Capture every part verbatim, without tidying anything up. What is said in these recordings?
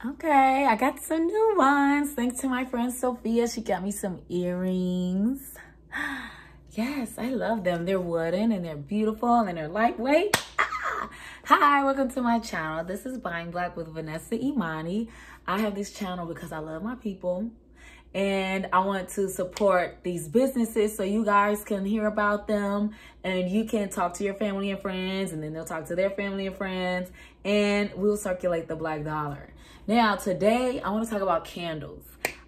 Okay, I got some new ones. Thanks to my friend Sophia. She got me some earrings. Yes, I love them. They're wooden and they're beautiful and they're lightweight. Ah! Hi, welcome to my channel. This is Buying Black with Vanessa Imani. I have this channel because I love my people and I want to support these businesses so you guys can hear about them and you can talk to your family and friends, and then they'll talk to their family and friends, and we'll circulate the black dollar. Now, today I want to talk about candles.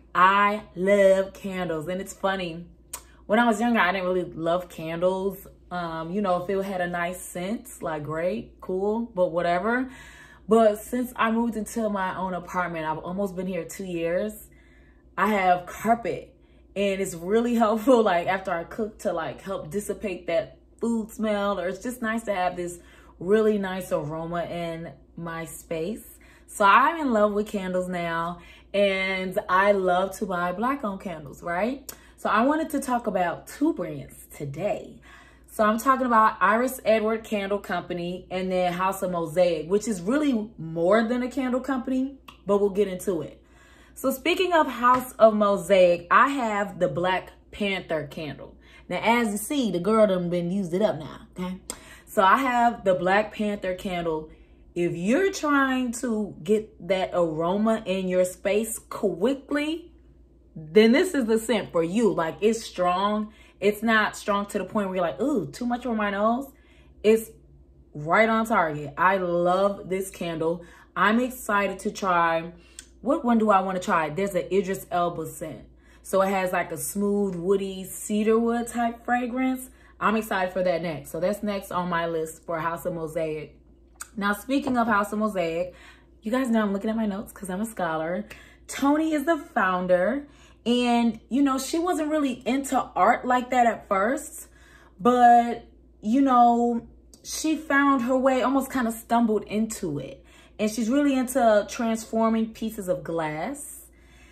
I love candles, and it's funny. When I was younger, I didn't really love candles. Um, you know, if it had a nice scent, like great, cool, but whatever. But since I moved into my own apartment, I've almost been here two years. I have carpet, and it's really helpful, like after I cook, to like help dissipate that food smell, or it's just nice to have this really nice aroma in my space. So I'm in love with candles now, and I love to buy black owned candles, right? So I wanted to talk about two brands today. So I'm talking about Iris Edward Candle Company and then House of Mosaic, which is really more than a candle company, but we'll get into it. So speaking of House of Mosaic, I have the Black Panther candle. Now, as you see, the girl done been used it up now, okay? So I have the Black Panther candle. If you're trying to get that aroma in your space quickly, then this is the scent for you. Like, it's strong. It's not strong to the point where you're like, ooh, too much for my nose. It's right on target. I love this candle. I'm excited to try. What one do I want to try? There's an Idris Elba scent. So it has like a smooth, woody, cedarwood type fragrance. I'm excited for that next. So that's next on my list for House of Mosaic. Now, speaking of House of Mosaic, you guys know I'm looking at my notes because I'm a scholar. Tony is the founder. And, you know, she wasn't really into art like that at first. But, you know, she found her way, almost kind of stumbled into it. And she's really into transforming pieces of glass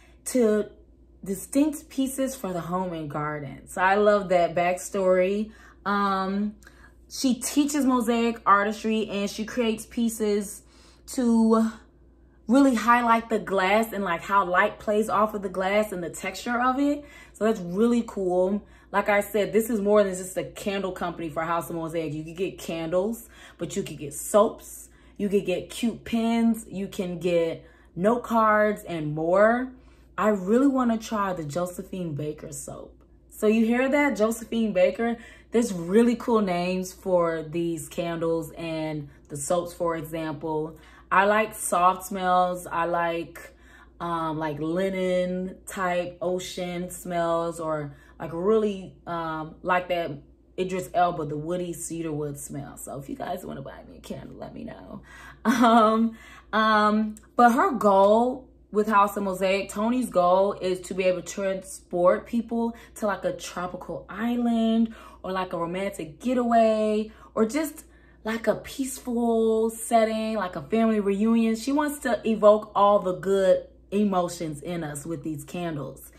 to distinct pieces for the home and garden. So I love that backstory. Um, she teaches mosaic artistry, and she creates pieces to really highlight the glass and like how light plays off of the glass and the texture of it. So that's really cool. Like I said, this is more than just a candle company for House of Mosaic. You could get candles, but you could get soaps. You could get cute pins. You can get note cards and more. I really want to try the Josephine Baker soap. So you hear that? Josephine Baker. There's really cool names for these candles and the soaps, for example. I like soft smells. I like um, like linen type ocean smells, or like really um, like that Idris Elba, the woody cedarwood smell. So if you guys want to buy me a candle, let me know. Um, um, but her goal with House of Mosaic, Tony's goal is to be able to transport people to like a tropical island, or like a romantic getaway, or just like a peaceful setting, like a family reunion. She wants to evoke all the good emotions in us with these candles.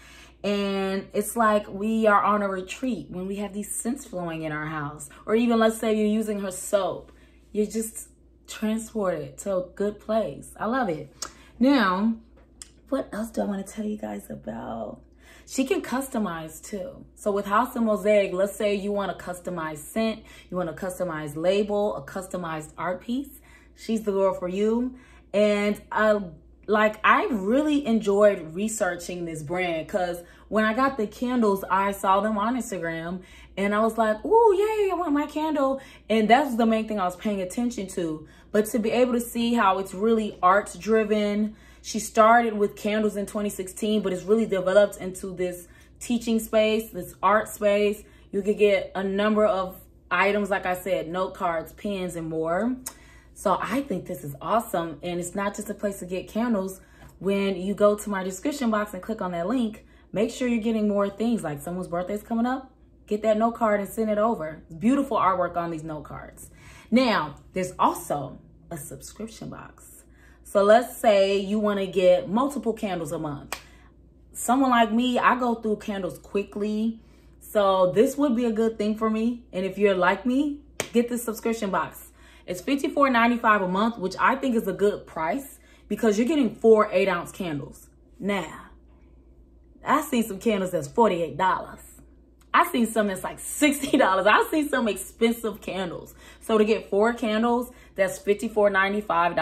And it's like we are on a retreat when we have these scents flowing in our house. Or even, let's say you're using her soap. You're just transported to a good place. I love it. Now, what else do I want to tell you guys about? She can customize too. So with House of Mosaic, let's say you want a customized scent, you want a customized label, a customized art piece. She's the girl for you. And I, like, I really enjoyed researching this brand, because when I got the candles, I saw them on Instagram and I was like, oh, yay, I want my candle. And that's the main thing I was paying attention to. But to be able to see how it's really arts driven. She started with candles in twenty sixteen, but it's really developed into this teaching space, this art space. You could get a number of items, like I said, note cards, pens, and more. So I think this is awesome. And it's not just a place to get candles. When you go to my description box and click on that link, make sure you're getting more things. Like someone's birthday's coming up, get that note card and send it over. It's beautiful artwork on these note cards. Now, there's also a subscription box. So let's say you want to get multiple candles a month. Someone like me, I go through candles quickly. So this would be a good thing for me. And if you're like me, get this subscription box. It's fifty-four ninety-five a month, which I think is a good price, because you're getting four eight ounce candles. Now, I've seen some candles that's forty-eight dollars. I've seen some that's like sixty dollars. I've seen some expensive candles. So to get four candles, that's fifty-four ninety-five.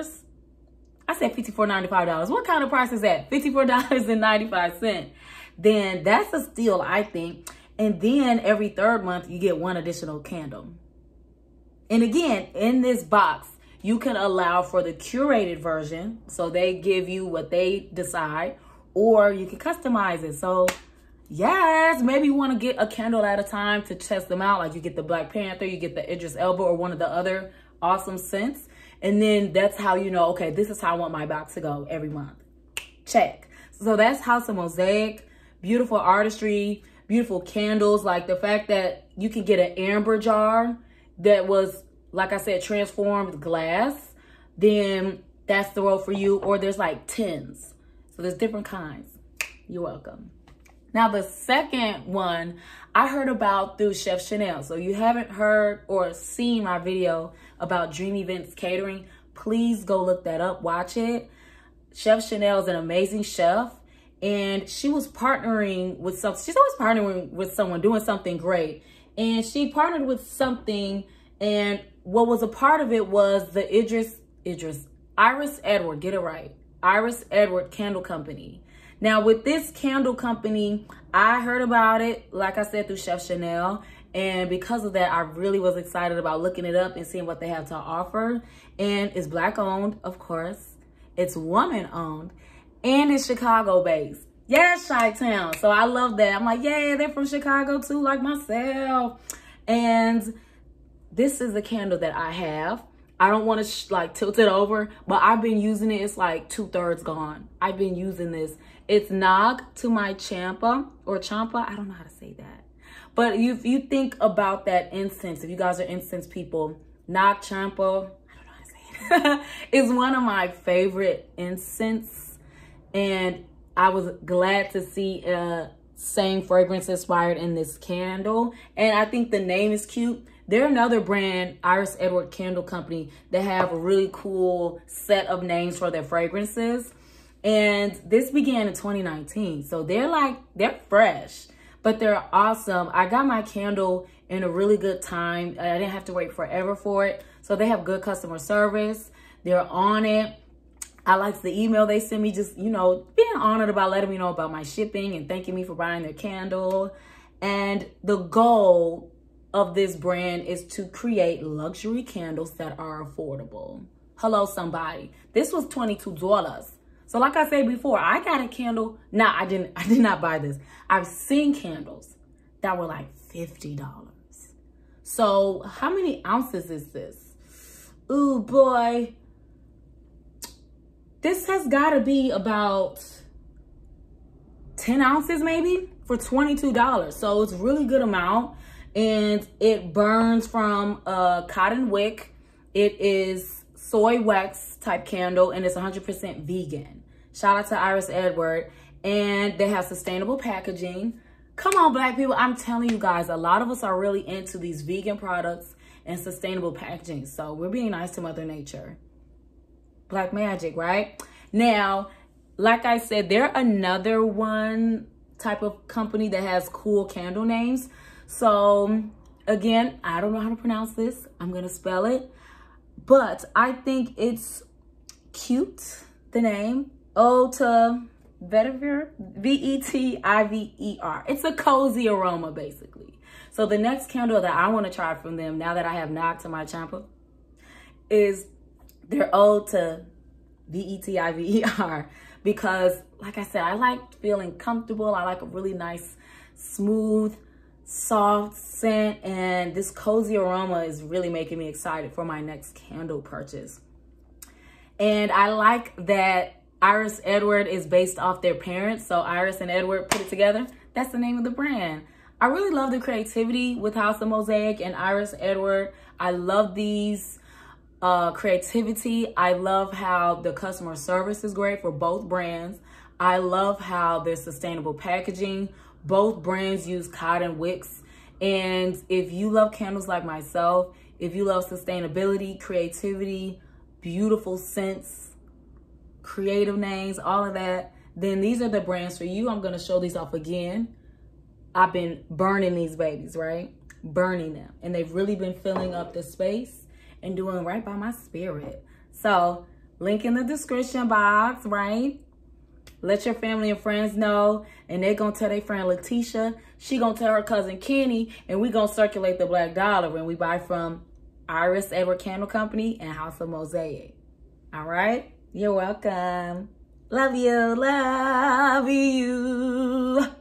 I said fifty-four ninety-five. What kind of price is that? fifty-four ninety-five. Then that's a steal, I think. And then every third month, you get one additional candle. And again, in this box, you can allow for the curated version. So they give you what they decide, or you can customize it. So yes, maybe you want to get a candle at a time to test them out. Like you get the Black Panther, you get the Idris Elba, or one of the other awesome scents. And then that's how you know, okay, this is how I want my box to go every month. Check. So that's House of Mosaic. Beautiful artistry, beautiful candles. Like the fact that you can get an amber jar that was, like I said, transformed glass, then that's the road for you. Or there's like tins. So there's different kinds. You're welcome. Now the second one I heard about through Chef Chanel. So you haven't heard or seen my video about Dream Events Catering, please go look that up, watch it. Chef Chanel is an amazing chef, and she was partnering with some, she's always partnering with someone doing something great. And she partnered with something, and what was a part of it was the Idris, Idris, Iris Edward, get it right. Iris Edward Candle Company. Now with this candle company, I heard about it, like I said, through Chef Chanel. And because of that, I really was excited about looking it up and seeing what they have to offer. And it's Black owned, of course. It's woman owned. And it's Chicago based. Yes, Chi-Town. So I love that. I'm like, yeah, they're from Chicago too, like myself. And this is the candle that I have. I don't want to like tilt it over, but I've been using it. It's like two thirds gone. I've been using this. It's Nag to my Champa or Champa. I don't know how to say that. But if you think about that incense, if you guys are incense people, Nag Champa, I don't know how to say it, is one of my favorite incense. And I was glad to see uh, same fragrance inspired in this candle. And I think the name is cute. They're another brand, Iris Edward Candle Company, that have a really cool set of names for their fragrances. And this began in twenty nineteen. So they're like, they're fresh, but they're awesome. I got my candle in a really good time. I didn't have to wait forever for it. So they have good customer service. They're on it. I liked the email they sent me, just, you know, being honored about letting me know about my shipping and thanking me for buying their candle. And the goal of this brand is to create luxury candles that are affordable. Hello, somebody. This was twenty-two dollars. So like I said before, I got a candle. Nah, I didn't, I did not buy this. I've seen candles that were like fifty dollars. So how many ounces is this? Ooh, boy. This has got to be about ten ounces maybe for twenty-two dollars. So it's really good amount. And it burns from a cotton wick. It is soy wax type candle, and it's one hundred percent vegan. Shout out to Iris Edward. And they have sustainable packaging. Come on, Black people. I'm telling you guys, a lot of us are really into these vegan products and sustainable packaging. So we're being nice to Mother Nature. Black magic, right? Now, like I said, they're another one type of company that has cool candle names. So again, I don't know how to pronounce this. I'm going to spell it. But I think it's cute, the name. Ota Vetiver, V E T I V E R. It's a cozy aroma, basically. So the next candle that I want to try from them, now that I have Nag to my Champa, is their Ota V E T I V E R. Because, like I said, I like feeling comfortable. I like a really nice, smooth, soft scent. And this cozy aroma is really making me excited for my next candle purchase. And I like that Iris Edward is based off their parents. So Iris and Edward put it together. That's the name of the brand. I really love the creativity with House of Mosaic and Iris Edward. I love these uh, creativity. I love how the customer service is great for both brands. I love how there's sustainable packaging. Both brands use cotton wicks. And if you love candles like myself, if you love sustainability, creativity, beautiful scents, creative names, all of that, then these are the brands for you. I'm going to show these off again. I've been burning these babies, right? Burning them. And they've really been filling up the space and doing right by my spirit. So, link in the description box, right? Let your family and friends know. And they're going to tell their friend Letitia. She going to tell her cousin Kenny. And we going to circulate the Black Dollar. And we buy from Iris Edward Candle Company and House of Mosaic. All right? You're welcome. Love you. Love you.